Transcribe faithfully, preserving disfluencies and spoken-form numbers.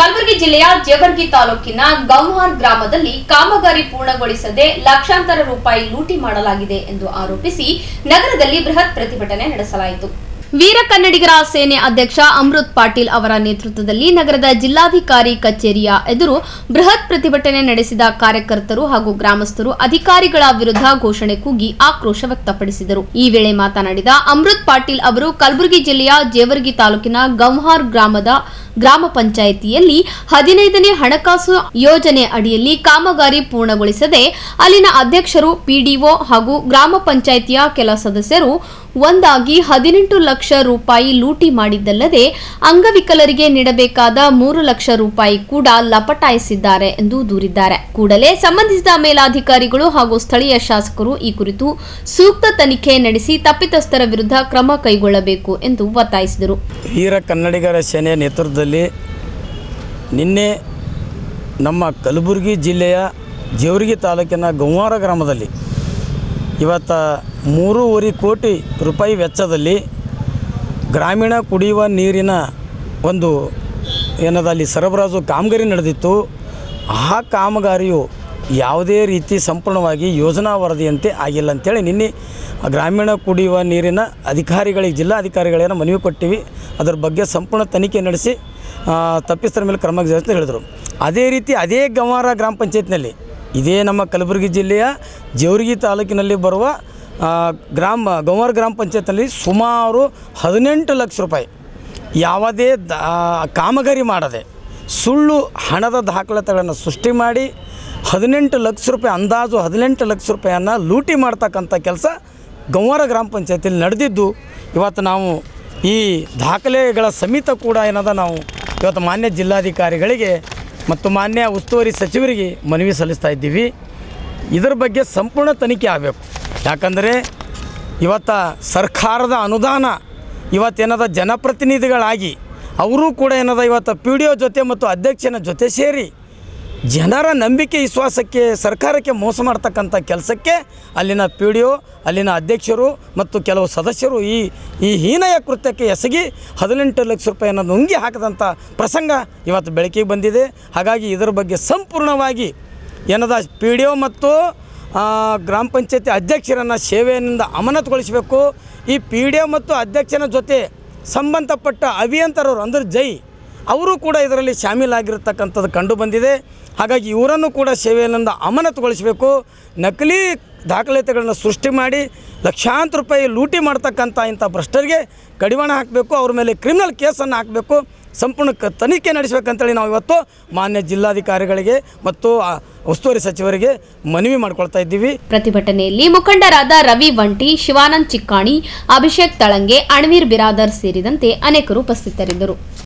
ಕಲಬುರಗಿ ಜಿಲ್ಲೆಯ ಜೇವರ್ಗಿ ತಾಲೂಕಿನ ಗೌಹಾರ್ ಗ್ರಾಮದಲ್ಲಿ ಕಾಮಗಾರಿ ಪೂರ್ಣಗೊಳಿಸದೆ ಲಕ್ಷಾಂತರ ರೂಪಾಯಿ ಲೂಟಿ ಮಾಡಲಾಗಿದೆ ಎಂದು ಆರೋಪಿಸಿ ನಗರದಲ್ಲಿ ಬೃಹತ್ ಪ್ರತಿಭಟನೆ ನಡೆಸಲಾಯಿತು. ವೀರ ಕನ್ನಡಿಗರ ಸೇನೆ ಅಧ್ಯಕ್ಷ ಅಮೃತ್ ಪಾಟೀಲ್ ಅವರ ನೇತೃತ್ವದಲ್ಲಿ ನಗರದ ಜಿಲ್ಲಾಧಿಕಾರಿ ಕಚೇರಿಯ ಎದುರು ಬೃಹತ್ ಪ್ರತಿಭಟನೆ ನಡೆಸಿದ ಕಾರ್ಯಕರ್ತರು ಹಾಗೂ ಗ್ರಾಮಸ್ಥರು ಅಧಿಕಾರಿಗಳ ವಿರುದ್ಧ ಘೋಷಣೆ ಕೂಗಿ ಆಕ್ರೋಶ ವ್ಯಕ್ತಪಡಿಸಿದರು. ಈ ವೇಳೆ ಮಾತನಾಡಿದ ಅಮೃತ್ ಪಾಟೀಲ್ ಅವರು ಕಲಬುರಗಿ ಜಿಲ್ಲೆಯ ಜೇವರ್ಗಿ ತಾಲೂಕಿನ ಗೌಹಾರ್ ಗ್ರಾಮದ ಗ್ರಾಮ ಪಂಚಾಯಿತಿಯಲ್ಲಿ ಹದಿನೈದನೇ ಹಣಕಾಸು ಯೋಜನೆ ಅಡಿಯಲ್ಲಿ ಕಾಮಗಾರಿ ಪೂರ್ಣಗೊಳಿಸದೆ ಅಲ್ಲಿನ ಅಧ್ಯಕ್ಷರು, ಪಿಡಿಒ ಹಾಗೂ ಗ್ರಾಮ ಪಂಚಾಯಿತಿಯ ಕೆಲ ಸದಸ್ಯರು ಒಂದಾಗಿ ಹದಿನೆಂಟು ಲಕ್ಷ ರೂಪಾಯಿ ಲೂಟಿ ಮಾಡಿದ್ದಲ್ಲದೆ ಅಂಗವಿಕಲರಿಗೆ ನೀಡಬೇಕಾದ ಮೂರು ಲಕ್ಷ ರೂಪಾಯಿ ಕೂಡ ಲಪಟಾಯಿಸಿದ್ದಾರೆ ಎಂದು ದೂರಿದ್ದಾರೆ. ಕೂಡಲೇ ಸಂಬಂಧಿಸಿದ ಮೇಲಾಧಿಕಾರಿಗಳು ಹಾಗೂ ಸ್ಥಳೀಯ ಶಾಸಕರು ಈ ಕುರಿತು ಸೂಕ್ತ ತನಿಖೆ ನಡೆಸಿ ತಪ್ಪಿತಸ್ಥರ ವಿರುದ್ಧ ಕ್ರಮ ಕೈಗೊಳ್ಳಬೇಕು ಎಂದು ಒತ್ತಾಯಿಸಿದರು. ವೀರ ಕನ್ನಡಿಗರ ಸೇನೆ ನೇತೃತ್ವದಲ್ಲಿ ನಿನ್ನೆ ನಮ್ಮ ಕಲಬುರಗಿ ಜಿಲ್ಲೆಯ ಜೇವರ್ಗಿ ತಾಲೂಕಿನ ಗೌಹಾರ ಗ್ರಾಮದಲ್ಲಿ ಇವತ್ತು ಮೂರುವರೆ ಕೋಟಿ ರೂಪಾಯಿ ವೆಚ್ಚದಲ್ಲಿ ಗ್ರಾಮೀಣ ಕುಡಿಯುವ ನೀರಿನ ಒಂದು ಏನದ ಅಲ್ಲಿ ಸರಬರಾಜು ಕಾಮಗಾರಿ ನಡೆದಿತ್ತು. ಆ ಕಾಮಗಾರಿಯು ಯಾವುದೇ ರೀತಿ ಸಂಪೂರ್ಣವಾಗಿ ಯೋಜನಾ ವರದಿಯಂತೆ ಆಗಿಲ್ಲ ಅಂತೇಳಿ ನಿನ್ನೆ ಗ್ರಾಮೀಣ ಕುಡಿಯುವ ನೀರಿನ ಅಧಿಕಾರಿಗಳಿಗೆ ಜಿಲ್ಲಾಧಿಕಾರಿಗಳೇನೋ ಮನವಿ ಕೊಟ್ಟಿವಿ. ಅದರ ಬಗ್ಗೆ ಸಂಪೂರ್ಣ ತನಿಖೆ ನಡೆಸಿ ತಪ್ಪಿಸ್ಥರ ಮೇಲೆ ಕ್ರಮ ಜರುಗಿಸಿ ಹೇಳಿದರು. ಅದೇ ರೀತಿ ಅದೇ ಗೌಹಾರ ಗ್ರಾಮ ಪಂಚಾಯತ್ನಲ್ಲಿ ಇದೇ ನಮ್ಮ ಕಲಬುರಗಿ ಜಿಲ್ಲೆಯ ಜೇವರ್ಗಿ ತಾಲೂಕಿನಲ್ಲಿ ಬರುವ ಗ್ರಾಮ ಗೌಹಾರ ಗ್ರಾಮ ಪಂಚಾಯತ್ನಲ್ಲಿ ಸುಮಾರು ಹದಿನೆಂಟು ಲಕ್ಷ ರೂಪಾಯಿ ಯಾವುದೇ ದಾ ಕಾಮಗಾರಿ ಮಾಡದೆ ಸುಳ್ಳು ಹಣದ ದಾಖಲಾತಿಗಳನ್ನು ಸೃಷ್ಟಿ ಮಾಡಿ ಹದಿನೆಂಟು ಲಕ್ಷ ರೂಪಾಯಿ ಅಂದಾಜು ಹದಿನೆಂಟು ಲಕ್ಷ ರೂಪಾಯಿಯನ್ನು ಲೂಟಿ ಮಾಡ್ತಕ್ಕಂಥ ಕೆಲಸ ಗೌಹಾರ ಗ್ರಾಮ ಪಂಚಾಯತಿಯಲ್ಲಿ ನಡೆದಿದ್ದು ಇವತ್ತು ನಾವು ಈ ದಾಖಲೆಗಳ ಸಮೇತ ಕೂಡ ಏನದ ನಾವು ಇವತ್ತು ಮಾನ್ಯ ಜಿಲ್ಲಾಧಿಕಾರಿಗಳಿಗೆ ಮತ್ತು ಮಾನ್ಯ ಉಸ್ತುವಾರಿ ಸಚಿವರಿಗೆ ಮನವಿ ಸಲ್ಲಿಸ್ತಾ ಇದ್ದೀವಿ. ಇದರ ಬಗ್ಗೆ ಸಂಪೂರ್ಣ ತನಿಖೆ ಆಗಬೇಕು. ಯಾಕಂದರೆ ಇವತ್ತು ಸರ್ಕಾರದ ಅನುದಾನ ಇವತ್ತೇನದ ಜನಪ್ರತಿನಿಧಿಗಳಾಗಿ ಅವರು ಕೂಡ ಏನದ ಇವತ್ತು ಪಿ ಡಿ ಒ ಜೊತೆ ಮತ್ತು ಅಧ್ಯಕ್ಷನ ಜೊತೆ ಸೇರಿ ಜನರ ನಂಬಿಕೆ ವಿಶ್ವಾಸಕ್ಕೆ ಸರ್ಕಾರಕ್ಕೆ ಮೋಸ ಮಾಡ್ತಕ್ಕಂಥ ಕೆಲಸಕ್ಕೆ ಅಲ್ಲಿನ ಪಿ ಡಿ ಒ ಅಲ್ಲಿನ ಅಧ್ಯಕ್ಷರು ಮತ್ತು ಕೆಲವು ಸದಸ್ಯರು ಈ ಈ ಹೀನಯ ಕೃತ್ಯಕ್ಕೆ ಎಸಗಿ ಹದಿನೆಂಟು ಲಕ್ಷ ರೂಪಾಯಿಯನ್ನು ನುಂಗಿ ಹಾಕಿದಂಥ ಪ್ರಸಂಗ ಇವತ್ತು ಬೆಳಕಿಗೆ ಬಂದಿದೆ. ಹಾಗಾಗಿ ಇದರ ಬಗ್ಗೆ ಸಂಪೂರ್ಣವಾಗಿ ಏನದ ಪಿ ಡಿ ಒ ಮತ್ತು ಗ್ರಾಮ ಪಂಚಾಯತಿ ಅಧ್ಯಕ್ಷರನ್ನು ಸೇವೆಯಿಂದ ಅಮಾನತುಗೊಳಿಸಬೇಕು. ಈ ಪಿ ಡಿ ಒ ಮತ್ತು ಅಧ್ಯಕ್ಷನ ಜೊತೆ ಸಂಬಂಧಪಟ್ಟ ಅಭಿಯಂತರರು ಅಂದರೆ ಜೈ ಅವರು ಕೂಡ ಇದರಲ್ಲಿ ಶಾಮೀಲಾಗಿರ್ತಕ್ಕಂಥದ್ದು ಕಂಡು ಬಂದಿದೆ. ಹಾಗಾಗಿ ಇವರನ್ನು ಕೂಡ ಸೇವೆಯಿಂದ ಅಮಾನತುಗೊಳಿಸಬೇಕು. ನಕಲಿ ದಾಖಲಾತಿಗಳನ್ನು ಸೃಷ್ಟಿ ಮಾಡಿ ಲಕ್ಷಾಂತರ ರೂಪಾಯಿ ಲೂಟಿ ಮಾಡ್ತಕ್ಕಂಥ ಇಂಥ ಭ್ರಷ್ಟರಿಗೆ ಕಡಿವಾಣ ಹಾಕಬೇಕು. ಅವ್ರ ಮೇಲೆ ಕ್ರಿಮಿನಲ್ ಕೇಸನ್ನು ಹಾಕಬೇಕು. ಸಂಪೂರ್ಣ ತನಿಖೆ ನಡೆಸಬೇಕಂತೇಳಿ ನಾವು ಇವತ್ತು ಮಾನ್ಯ ಜಿಲ್ಲಾಧಿಕಾರಿಗಳಿಗೆ ಮತ್ತು ಉಸ್ತುವಾರಿ ಸಚಿವರಿಗೆ ಮನವಿ ಮಾಡ್ಕೊಳ್ತಾ ಇದ್ದೀವಿ. ಪ್ರತಿಭಟನೆಯಲ್ಲಿ ಮುಖಂಡರಾದ ರವಿ ವಂಟಿ, ಶಿವಾನಂದ್ ಚಿಕ್ಕಾಣಿ, ಅಭಿಷೇಕ್ ತಳಂಗೆ, ಅಣ್ವೀರ್ ಬಿರಾದರ್ ಸೇರಿದಂತೆ ಅನೇಕರು ಉಪಸ್ಥಿತರಿದ್ದರು.